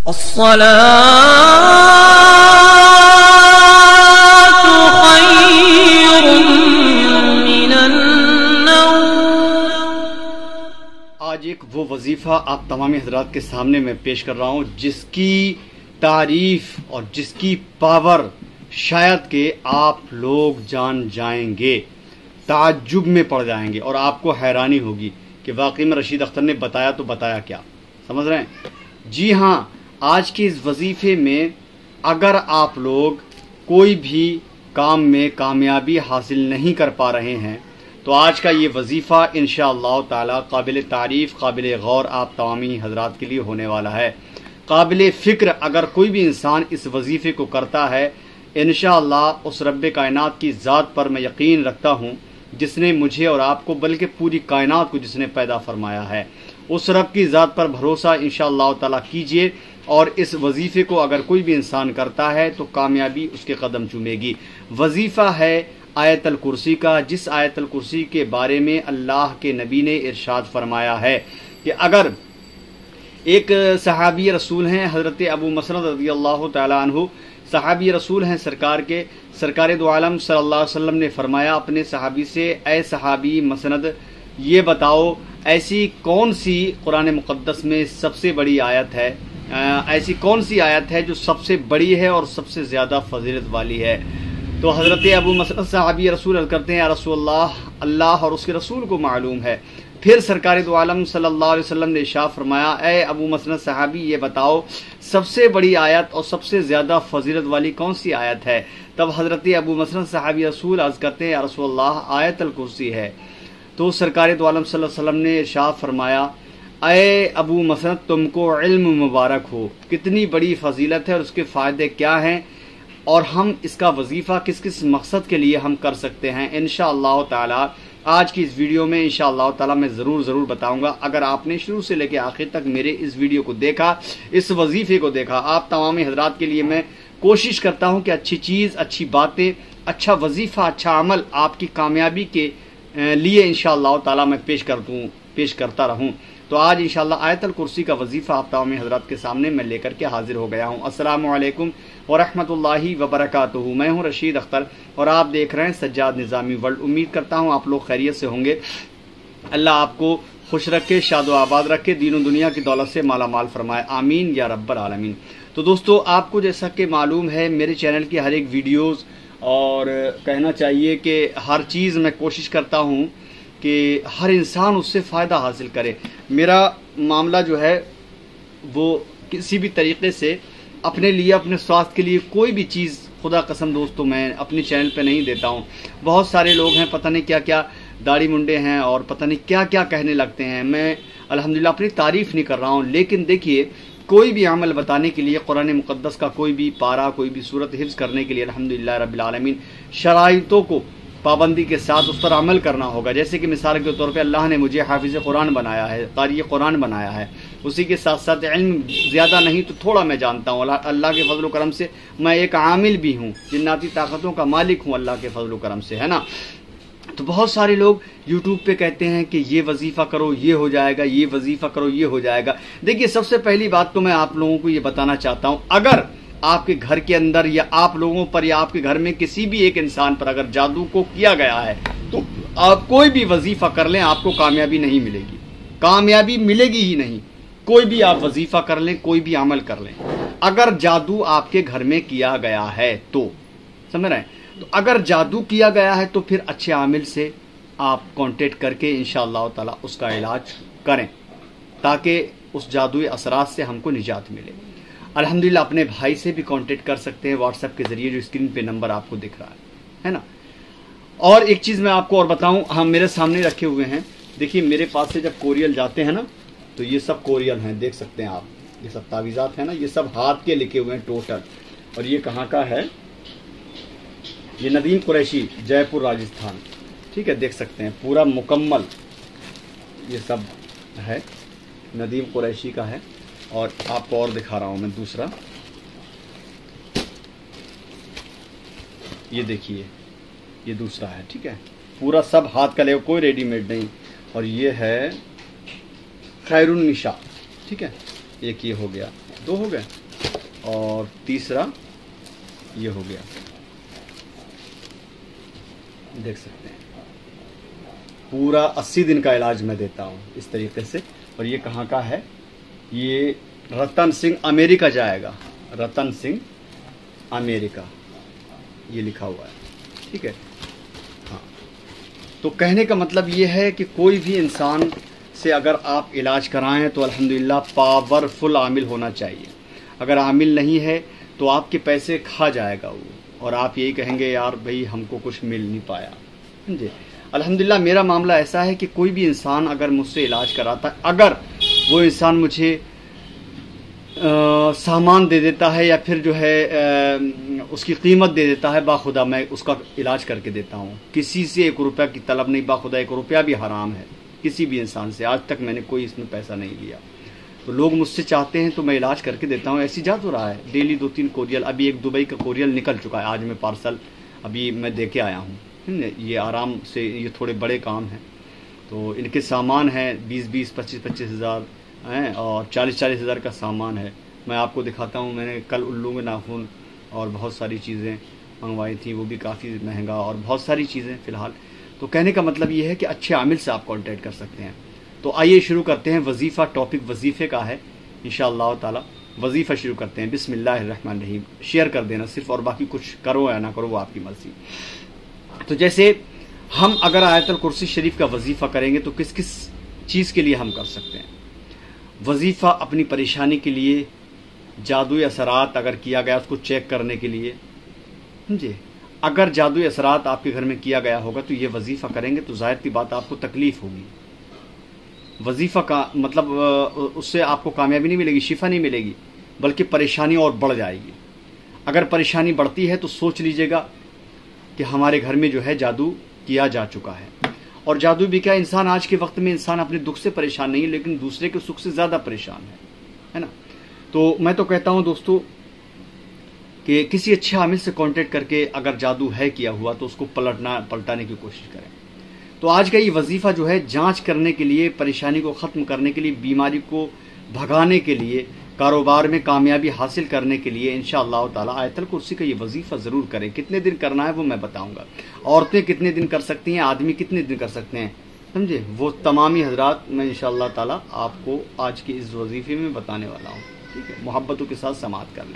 آج ایک وہ وظیفہ آپ تمام حضرات کے سامنے میں پیش کر رہا ہوں جس کی تعریف اور جس کی پاور شاید کہ آپ لوگ جان جائیں گے، تعجب میں پڑ جائیں گے اور آپ کو حیرانی ہوگی کہ واقعی میں رشید اختر نے بتایا تو بتایا کیا، سمجھ رہے ہیں؟ جی ہاں، آج کے اس وظیفے میں اگر آپ لوگ کوئی بھی کام میں کامیابی حاصل نہیں کر پا رہے ہیں تو آج کا یہ وظیفہ انشاءاللہ تعالی قابل تعریف، قابل غور آپ تمامی حضرات کے لیے ہونے والا ہے، قابل فکر۔ اگر کوئی بھی انسان اس وظیفے کو کرتا ہے انشاءاللہ اس رب کائنات کی ذات پر میں یقین رکھتا ہوں جس نے مجھے اور آپ کو بلکہ پوری کائنات کو جس نے پیدا فرمایا ہے، اس رب کی ذات پر بھروسہ انشاءاللہ تعالی کیجئے اور اس وظیفے کو اگر کوئی بھی انسان کرتا ہے تو کامیابی اس کے قدم چومے گی۔ وظیفہ ہے آیت الکرسی کا، جس آیت الکرسی کے بارے میں اللہ کے نبی نے ارشاد فرمایا ہے کہ اگر ایک صحابی رسول ہیں حضرت ابو مسعود رضی اللہ تعالی عنہ، صحابی رسول ہیں سرکار کے، سرکار دو عالم صلی اللہ علیہ وسلم نے فرمایا اپنے صحابی سے، اے صحابی مسند یہ بتاؤ ایسی کون سی قرآن مقدس میں سب سے بڑی آیت ہے، ایسی کون سی آیت ہے جو سب سے بڑی ہے اور سب سے زیادہ فضیلت والی ہے؟ تو حضرت ابو مسعود صحابی رسول عرض کرتے ہیں یا رسول اللہ، اللہ اور اس کے رسول کو معلوم ہے۔ پھر سرکار دو عالم صلی اللہ علیہ وسلم نے ارشاد فرمایا اے ابو مسعود صحابی یہ بتاؤ سب سے بڑی آیت اور سب سے زیادہ فضیلت والی کون سی آیت ہے؟ تب حضرت ابو مسعود صحابی رسول عرض کرتے ہیں یا رسول اللہ آیت الکرسی ہے۔ تو سرکار دو عالم صلی اللہ علیہ وسلم نے ارشاد فرمایا اے ابو مسعود تم کو علم مبارک ہو، کتنی بڑی فضیلت ہے اور اس کے فائدے کیا ہیں اور ہم اس کا وظیفہ کس کس مقصد کے لیے ہم کر سکتے ہیں۔ انشاءاللہ تعالی آج کی اس ویڈیو میں انشاءاللہ تعالی میں ضرور بتاؤں گا۔ اگر آپ نے شروع سے لے کے آخر تک میرے اس ویڈیو کو دیکھا، اس وظیفے کو دیکھا، آپ تمام حضرات کے لیے میں کوشش کرتا ہوں کہ اچھی چیز، اچھی باتیں، اچھا وظیفہ، اچھا عمل آپ کی کامیابی کے لیے انشاءاللہ تعالی میں پیش کرتا رہوں۔ تو آج انشاءاللہ آیت الکرسی کا وظیفہ آپ تمام حضرات کے سامنے میں لے کر کے حاضر ہو گیا ہوں۔ السلام علیکم ورحمۃ اللہ وبرکاتہ۔ میں ہوں رشید اختر اور آپ دیکھ رہے ہیں سجاد نظامی ورلڈ۔ امید کرتا ہوں آپ لوگ خیریت سے ہوں گے۔ اللہ آپ کو خوش رکھے، شاد و آباد رکھے، دین و دنیا کی دولت سے مالا مال فرمائے، آمین یا رب العالمین۔ تو دوستو آپ کو جیسا کہ معلوم ہے میرے چینل کی ہر ایک ویڈیوز اور کہنا چاہیے کہ ہر چیز میں کوشش کرتا ہوں کہ ہر انسان اس سے فائدہ حاصل کرے۔ میرا معاملہ جو ہے وہ کسی بھی طریقے سے اپنے لیے، اپنے سواستھ کے لیے کوئی بھی چیز خدا قسم دوستو میں اپنے چینل پہ نہیں دیتا ہوں۔ بہت سارے لوگ ہیں پتہ نہیں کیا کیا داڑھی منڈے ہیں اور پتہ نہیں کیا کیا کہنے لگتے ہیں۔ میں الحمدللہ اپنی تعریف نہیں کر رہا ہوں، لیکن دیکھیے کوئی بھی عمل بتانے کے لیے قرآن مقدس کا کوئی بھی پارہ، کوئی بھی صورت حفظ کرنے کے لیے الحمدللہ رب العالمین شرائطوں کو پابندی کے ساتھ اس پر عمل کرنا ہوگا۔ جیسے کہ مثال کے طور پہ اللہ نے مجھے حافظ قرآن بنایا ہے، قاری قرآن بنایا ہے، اسی کے ساتھ ساتھ علم زیادہ نہیں تو تھوڑا میں جانتا ہوں، اللہ کے فضل و کرم سے میں ایک عامل بھی ہوں، جناتی طاقتوں کا مالک ہوں اللہ کے فضل و کرم سے، ہے نا۔ تو بہت سارے لوگ یوٹیوب پہ کہتے ہیں کہ یہ وظیفہ کرو یہ ہو جائے گا، یہ وظیفہ کرو یہ ہو جائے گا۔ دیکھیے سب سے پہلی بات تو میں آپ لوگوں کو یہ بتانا چاہتا ہوں، اگر آپ کے گھر کے اندر یا آپ لوگوں پر یا آپ کے گھر میں کسی بھی ایک انسان پر اگر جادو کو کیا گیا ہے تو آپ کوئی بھی وظیفہ کر لیں آپ کو کامیابی نہیں ملے گی، کامیابی ملے گی ہی نہیں۔ کوئی بھی آپ وظیفہ کر لیں، کوئی بھی عمل کر لیں، اگر جادو آپ کے گھر میں کیا گیا ہے تو سمجھ رہے ہیں، تو اگر جادو کیا گیا ہے تو پھر اچھے عامل سے آپ کانٹیکٹ کر کے انشاءاللہ تعالی اس کا علاج کریں تاکہ اس جادوئی اثرات سے ہم کو نجات ملے۔ الحمدللہ اپنے بھائی سے بھی کانٹیکٹ کر سکتے ہیں واٹس ایپ کے ذریعے، جو اسکرین پہ نمبر آپ کو دکھ رہا ہے نا۔ اور ایک چیز میں آپ کو اور بتاؤں، ہم میرے سامنے رکھے ہوئے ہیں، دیکھیے میرے پاس سے جب کوریل جاتے ہیں نا تو یہ سب کوریل ہیں، دیکھ سکتے ہیں آپ، یہ سب تعویذات ہیں نا، یہ سب ہاتھ کے لکھے ہوئے ہیں ٹوٹل۔ اور یہ کہاں کا ہے؟ یہ ندیم قریشی، جے پور راجستھان، ٹھیک ہے، دیکھ سکتے ہیں پورا مکمل یہ سب ہے، ندیم قریشی کا ہے۔ اور آپ کو اور دکھا رہا ہوں میں دوسرا، یہ دیکھیے یہ دوسرا ہے، ٹھیک ہے، پورا سب ہاتھ کا لے، کوئی ریڈی میڈ نہیں۔ اور یہ ہے خیر النشاء، ٹھیک ہے، ایک یہ ہو گیا، 2 हो गए और तीसरा ये हो गया, देख सकते हैं। पूरा 80 दिन का इलाज मैं देता हूँ इस तरीके से। और ये कहाँ का है? ये रतन सिंह अमेरिका जाएगा, रतन सिंह अमेरिका ये लिखा हुआ है, ठीक है। हाँ, तो कहने का मतलब ये है कि कोई भी इंसान से अगर आप इलाज कराएं तो अल्हम्दुलिल्लाह पावरफुल आमिल होना चाहिए। अगर आमिल नहीं है तो आपके पैसे खा जाएगा वो, और आप यही कहेंगे यार भाई हमको कुछ मिल नहीं पाया। समझे? अल्हम्दुलिल्लाह मेरा मामला ऐसा है कि कोई भी इंसान अगर मुझसे इलाज कराता है, अगर वो इंसान मुझे सामान दे देता है या फिर जो है उसकी कीमत दे देता है, बाखुदा मैं उसका इलाज करके देता हूँ। किसी से 1 रुपया की तलब नहीं, बाखुदा 1 रुपया भी हराम है किसी भी इंसान से। आज तक मैंने कोई इसमें पैसा नहीं लिया। तो लोग मुझसे चाहते हैं तो मैं इलाज करके देता हूँ। ऐसी जा तो रहा है, डेली 2-3 कोरियल, अभी एक दुबई का कोरियल निकल चुका है। आज मैं पार्सल अभी मैं दे के आया हूँ। ये आराम से, ये थोड़े बड़े काम हैं। तो इनके सामान है 20-20, 25-25 हज़ार हैं और 40-40 हज़ार का सामान है। मैं आपको दिखाता हूँ। मैंने कल उल्लू में नाखून और बहुत सारी चीज़ें मंगवाई थी, वो भी काफ़ी महंगा, और बहुत सारी चीज़ें फ़िलहाल। तो कहने का मतलब ये है कि अच्छे आमिल से आप कॉन्टैक्ट कर सकते हैं। तो आइए शुरू करते हैं। वजीफ़ा, टॉपिक वजीफ़े का है इंशाअल्लाह ताला। वजीफ़ा शुरू करते हैं। बिस्मिल्लाहिर्रहमानिर्रहीम। शेयर कर देना सिर्फ, और बाकी कुछ करो या ना करो वो आपकी मर्जी। तो जैसे हम अगर आयतुल कुर्सी शरीफ का वजीफ़ा करेंगे तो किस किस चीज़ के लिए हम कर सकते हैं? वजीफ़ा अपनी परेशानी के लिए, जादुई असरात अगर किया गया उसको चेक करने के लिए। समझे? अगर जादुई असरात आपके घर में किया गया होगा तो ये वजीफ़ा करेंगे तो ज़ाहिर सी बात आपको तकलीफ़ होगी। वजीफ़ा का मतलब उससे आपको कामयाबी नहीं मिलेगी, शिफा नहीं मिलेगी, बल्कि परेशानी और बढ़ जाएगी। अगर परेशानी बढ़ती है तो सोच लीजिएगा कि हमारे घर में जो है जादू किया जा चुका है। और जादू भी क्या, इंसान आज के वक्त में इंसान अपने दुख से परेशान नहीं है, लेकिन दूसरे के सुख से ज़्यादा परेशान है ना। तो मैं तो कहता हूँ दोस्तों कि किसी अच्छे आमिल से कांटेक्ट करके अगर जादू है किया हुआ तो उसको पलटाने की कोशिश करें। तो आज का ये वजीफ़ा जो है जांच करने के लिए, परेशानी को ख़त्म करने के लिए, बीमारी को भगाने के लिए, कारोबार में कामयाबी हासिल करने के लिए इंशाअल्लाह ताला आयतुल कुर्सी का ये वजीफ़ा ज़रूर करें। कितने दिन करना है वो मैं बताऊंगा। औरतें कितने दिन कर सकती हैं, आदमी कितने दिन कर सकते हैं, समझे? वो तमामी हजरात मैं इंशाअल्लाह ताला आपको आज के इस वजीफ़े में बताने वाला हूँ। ठीक है, मोहब्बतों के साथ समाअत कर लें।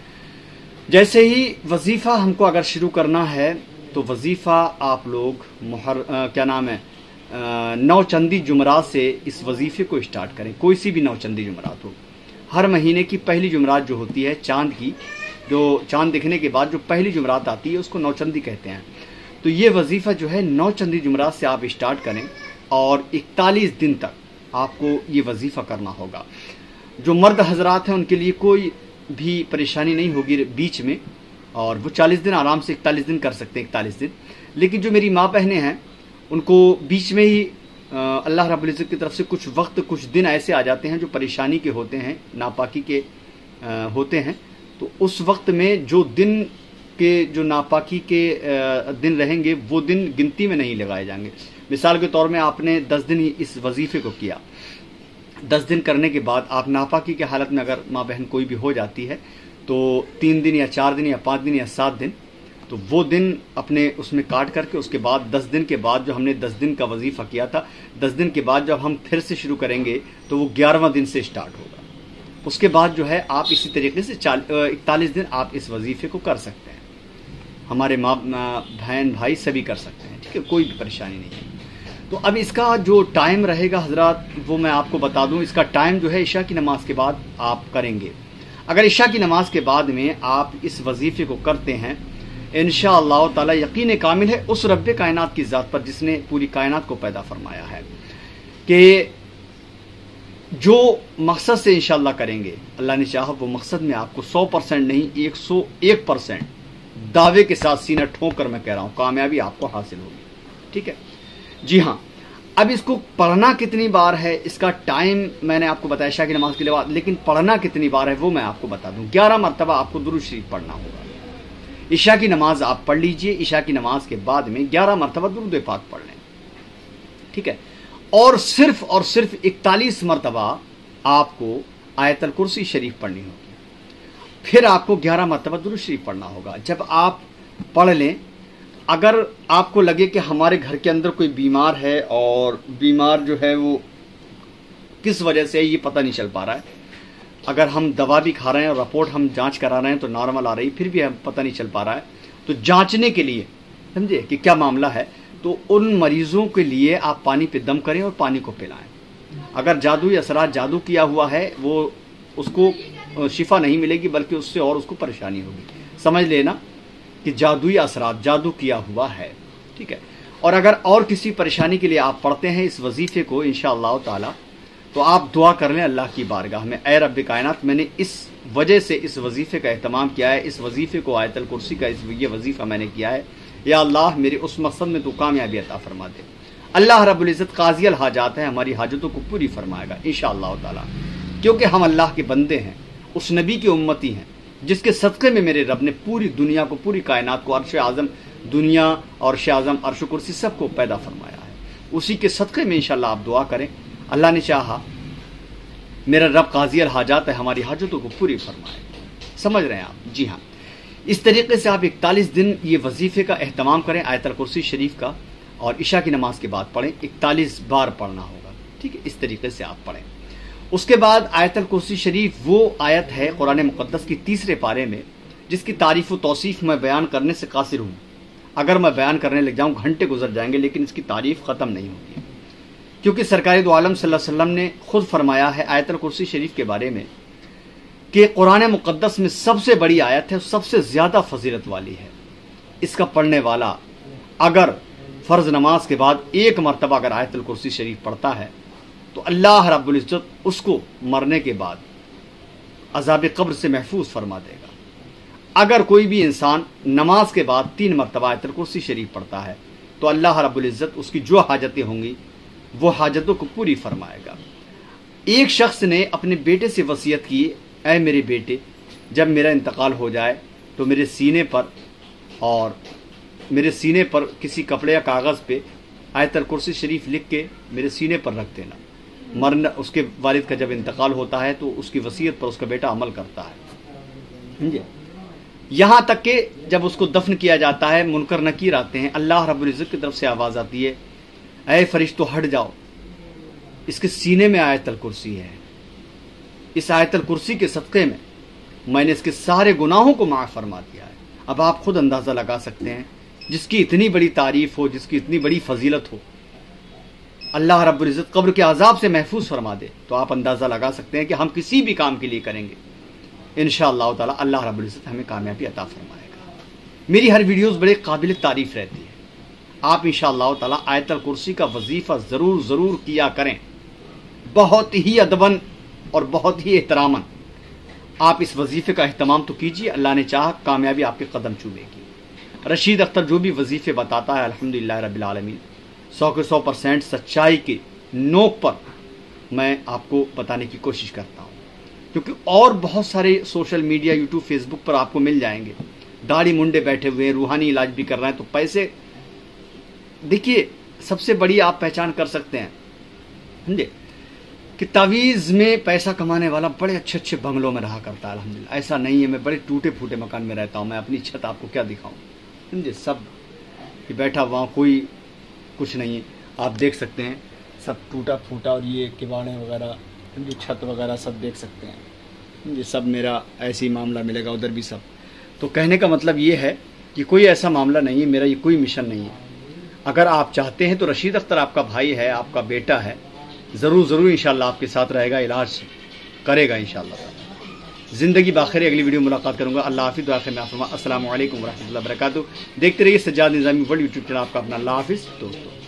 जैसे ही वजीफ़ा हमको अगर शुरू करना है तो वजीफ़ा आप लोग क्या नाम है, नौचंदी जुमरात से इस वजीफ़े को स्टार्ट करें। कोई सी भी नौचंदी जुमरात हो। हर महीने की पहली जुमरात जो होती है चांद की, जो चांद दिखने के बाद जो पहली जुमरात आती है उसको नौचंदी कहते हैं। तो ये वजीफ़ा जो है नौचंदी जुमरात से आप स्टार्ट करें और 41 दिन तक आपको ये वजीफ़ा करना होगा। जो मर्द हजरात हैं उनके लिए कोई भी परेशानी नहीं होगी बीच में, और वो 40 दिन आराम से 41 दिन कर सकते हैं, 41 दिन। लेकिन जो मेरी माँ बहनें हैं उनको बीच में ही अल्लाह रब्बुल इज़्ज़त की तरफ से कुछ वक्त, कुछ दिन ऐसे आ जाते हैं जो परेशानी के होते हैं, नापाकी के होते हैं। तो उस वक्त में जो दिन के, जो नापाकी के दिन रहेंगे वो दिन गिनती में नहीं लगाए जाएंगे। मिसाल के तौर में आपने 10 दिन ही इस वजीफ़े को किया, 10 दिन करने के बाद आप नापाकी के हालत में अगर माँ बहन कोई भी हो जाती है तो 3 दिन या 4 दिन या 5 दिन या 7 दिन, तो वो दिन अपने उसमें काट करके उसके बाद 10 दिन के बाद जो हमने 10 दिन का वजीफ़ा किया था, 10 दिन के बाद जब हम फिर से शुरू करेंगे तो वो 11वां दिन से स्टार्ट होगा। उसके बाद जो है आप इसी तरीके से 41 दिन आप इस वजीफ़े को कर सकते हैं। हमारे माँ बहन भाई सभी कर सकते हैं, ठीक है, कोई भी परेशानी नहीं है। तो अब इसका जो टाइम रहेगा हजरात वो मैं आपको बता दूं। इसका टाइम जो है इशा की नमाज के बाद आप करेंगे। अगर इशा की नमाज के बाद में आप इस वजीफ़े को करते हैं इंशाअल्लाह ताला यकीन कामिल है उस रब्बे कायनात की ज़ात पर जिसने पूरी कायनात को पैदा फरमाया है कि जो मकसद से इंशाअल्लाह करेंगे, अल्लाह ने चाहा वो मकसद में आपको 100% नहीं 101% दावे के साथ सीना ठोक कर मैं कह रहा हूँ कामयाबी आपको हासिल होगी। ठीक है जी हाँ। अब इसको पढ़ना कितनी बार है, इसका टाइम मैंने आपको बताया इशा की नमाज के लिए, लेकिन पढ़ना कितनी बार है वो मैं आपको बता दूं। 11 मरतबा आपको दुरूद शरीफ पढ़ना होगा। इशा की नमाज आप पढ़ लीजिए, इशा की नमाज के बाद में 11 मरतबा दुरूद पाक पढ़ लें, ठीक है। और सिर्फ 41 मरतबा आपको आयतल कुर्सी शरीफ पढ़नी होगी, फिर आपको 11 मरतबा दुरूद शरीफ पढ़ना होगा। जब आप पढ़ लें, अगर आपको लगे कि हमारे घर के अंदर कोई बीमार है और बीमार जो है वो किस वजह से ये पता नहीं चल पा रहा है, अगर हम दवा भी खा रहे हैं और रिपोर्ट हम जांच करा रहे हैं तो नॉर्मल आ रही, फिर भी हम पता नहीं चल पा रहा है, तो जांचने के लिए समझे कि क्या मामला है, तो उन मरीजों के लिए आप पानी पे दम करें और पानी को पिलाएं। अगर जादुई असरात जादू किया हुआ है वो उसको शिफा नहीं मिलेगी बल्कि उससे और उसको परेशानी होगी। समझ लेना कि जादुई असरात जादू किया हुआ है, ठीक है। और अगर और किसी परेशानी के लिए आप पढ़ते हैं इस वजीफे को इंशाअल्लाह ताला, तो आप दुआ कर लें अल्लाह की बारगाह में, ऐ रब्बे कायनात, मैंने इस वजह से इस वजीफे का एहतमाम किया है, इस वजीफे को आयतल कुर्सी का ये वजीफा मैंने किया है, या अल्लाह मेरे उस मकसद में तो कामयाबी अता फरमा दे। अल्लाह रब्बुल इज़्ज़त काज़ी अल हाजात है, हमारी हाजतों को पूरी फरमाएगा इंशाअल्लाह ताला, क्योंकि हम अल्लाह के बंदे हैं, उस नबी की उम्मती हैं जिसके सदक़े में मेरे रब ने पूरी दुनिया को, पूरी कायनात को, अर्श आज़म दुनिया और अर्श आज़म अर्श कुर्सी सबको पैदा फरमाया है। उसी के सदक़े में इंशाअल्लाह आप दुआ करें, अल्लाह ने चाहा मेरा रब काज़ी अल हाजात है, हमारी हाजतों को पूरी फरमाएगा। समझ रहे हैं आप? जी हाँ। इस तरीके से आप 41 दिन ये वजीफे का एहतमाम करें, आयतल कुर्सी शरीफ का, और इशा की नमाज के बाद पढ़ें, 41 बार पढ़ना होगा, ठीक है। इस तरीके से आप पढ़ें। उसके बाद आयतल कुर्सी शरीफ वो आयत है कुरान मुक़द्दस की 3रे पारे में जिसकी तारीफ़ व तौसीफ़ मैं बयान करने से कासिर हूँ। अगर मैं बयान करने लग जाऊँ घंटे गुजर जाएंगे, लेकिन इसकी तारीफ़ ख़त्म नहीं होगी, क्योंकि सरकार दो आलम सल्लल्लाहु अलैहि वसल्लम ने खुद फरमाया है आयतल कुर्सी शरीफ के बारे में कि कुरान मुक़द्दस में सबसे बड़ी आयत है, सबसे ज़्यादा फजीलत वाली है। इसका पढ़ने वाला अगर फ़र्ज़ नमाज के बाद 1 मरतबा अगर आयतल कुर्सी शरीफ पढ़ता है तो अल्लाह रब्बुल इज़्ज़त उसको मरने के बाद अज़ाब क़ब्र से महफूज फरमा देगा। अगर कोई भी इंसान नमाज के बाद 3 मरतबा आयतल कुर्सी शरीफ पढ़ता है तो अल्लाह रब्बुल इज़्ज़त उसकी जो हाजतें होंगी वो हाजतों को पूरी फरमाएगा। एक शख्स ने अपने बेटे से वसीयत की, ऐ मेरे बेटे, जब मेरा इंतकाल हो जाए तो मेरे सीने पर किसी कपड़े या कागज़ पे आयतल कुर्सी शरीफ लिख के मेरे सीने पर रख देना। मरना उसके वालिद का जब इंतकाल होता है तो उसकी वसीयत पर उसका बेटा अमल करता है, समझे। यहाँ तक कि जब उसको दफन किया जाता है मुनकर नकीर आते हैं, अल्लाह रब्बुल इज़्ज़त की तरफ से आवाज़ आती है, ऐ फरिश्तों हट जाओ, इसके सीने में आयतल कुर्सी है। इस आयतल कुर्सी के सदक़े में मैंने इसके सारे गुनाहों को माफ़ फरमा दिया है। अब आप खुद अंदाज़ा लगा सकते हैं, जिसकी इतनी बड़ी तारीफ़ हो, जिसकी इतनी बड़ी फजीलत हो, अल्लाह रब्बुल इज़्ज़त कब्र के अज़ाब से महफूज फरमा दे, तो आप अंदाज़ा लगा सकते हैं कि हम किसी भी काम के लिए करेंगे इंशाअल्लाह ताला अल्लाह रब्बुल इज़्ज़त हमें कामयाबी अता फरमाएगा। मेरी हर वीडियोज़ बड़े काबिल तारीफ़ रहती है। आप इंशाअल्लाह ताला आयतल कुर्सी का वजीफ़ा ज़रूर किया करें, बहुत ही अदबन और बहुत ही एहतरामन। आप इस वजीफ़े का एहतमाम तो कीजिए, अल्लाह ने चाहा कामयाबी आपके कदम चूमेगी। रशीद अख्तर जो भी वजीफ़े बताता है अल्हम्दुलिल्लाह रब्बिल आलमीन 100 के 100% सच्चाई के नोक पर मैं आपको बताने की कोशिश करता हूँ, क्योंकि और बहुत सारे सोशल मीडिया, यूट्यूब, फेसबुक पर आपको मिल जाएंगे दाढ़ी मुंडे बैठे हुए हैं, रूहानी इलाज भी कर रहे हैं। तो पैसे, देखिए सबसे बड़ी आप पहचान कर सकते हैं, समझे, कि तावीज़ में पैसा कमाने वाला बड़े अच्छे बंगलों में रहा करता है। अल्हम्दुलिल्लाह ऐसा नहीं है, मैं बड़े टूटे फूटे मकान में रहता हूँ, मैं अपनी छत आपको क्या दिखाऊँ, समझे। सब कि बैठा हुआ कोई कुछ नहीं है, आप देख सकते हैं सब टूटा फूटा, और ये किवाड़े वगैरह, समझे, छत वगैरह सब देख सकते हैं, समझे। सब मेरा ऐसे ही मामला मिलेगा, उधर भी सब। तो कहने का मतलब ये है कि कोई ऐसा मामला नहीं है, मेरा ये कोई मिशन नहीं है। अगर आप चाहते हैं तो रशीद अख्तर आपका भाई है, आपका बेटा है, ज़रूर इंशाअल्लाह आपके साथ रहेगा, इलाज करेगा इंशाअल्लाह। ज़िंदगी बाखिर अगली वीडियो मुलाकात करूँगा। अल्लाह हाफ़िज़। दुआ में अस्सलामु अलैकुम व रहमतुल्लाहि व बरकातुहू। देखते रहिए Sajjad Nizami world YouTube channel आपका अपना। अल्लाह हाफ़िज़ दोस्तों।